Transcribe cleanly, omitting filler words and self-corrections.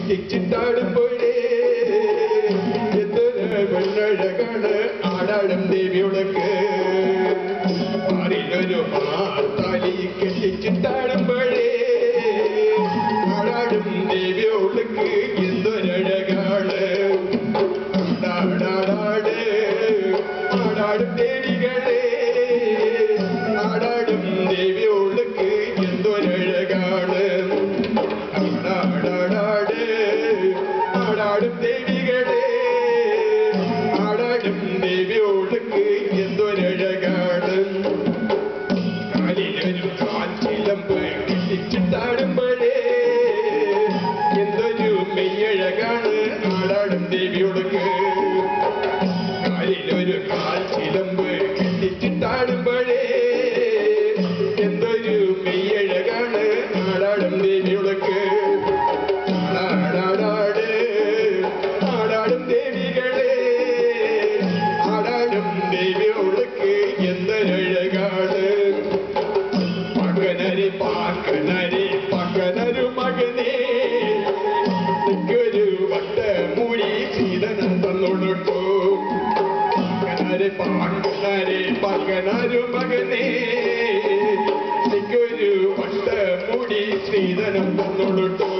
കെട്ടിച്ചിട്ടാടുമ്പോഴേ എന്തൊരു പെണ്ണഴകാണ് ആടാടും ദേവിയുളക്ക് ആറിലൊരു മാർത്താലി കെട്ടിച്ചിട്ടാടുമ്പോഴേ ആടാടും ദേവിയുളക്ക് എന്തൊരഴകാണ് ആടാടാടാട് ആടാടും ദേവികളെ ആടാടും ദേവിയുളക്ക് എന്തൊരഴകാണ് ആടാടാടാട് ആടാടും ദേവികളെ ആടാടും ദേവിയോളക്ക് എന്തൊരഴകാണ് കാലിലൊരു കാൽച്ചിലമ്പ് കെട്ടിച്ചിട്ടാടുമ്പോഴേ എന്തൊരു മെയ്യഴകാണ് ആടാടും ദേവിയോളക്ക് കാലിലൊരു കാൽച്ചിലമ്പ് കെട്ടിച്ചിട്ടാടുമ്പോഴേ എന്തൊരു മെയ്യഴകാണ് ആടാടും ദേവിയോളക്ക് ആടാടാട് ആടാടും ദേവികളെ ആടാടും ദേവിയോളക്ക് എന്തൊരഴകാണ് പകനരി പാക്കനരി പകനരു മകനേ ഒരു വട്ടമൂടി സീതനം തന്നോടൊട്ടു പകനരി പാക്കനരി പകനരു മകനേ ഒരു വട്ടമൂടി ശ്രീധനം തന്നോടൊട്ടു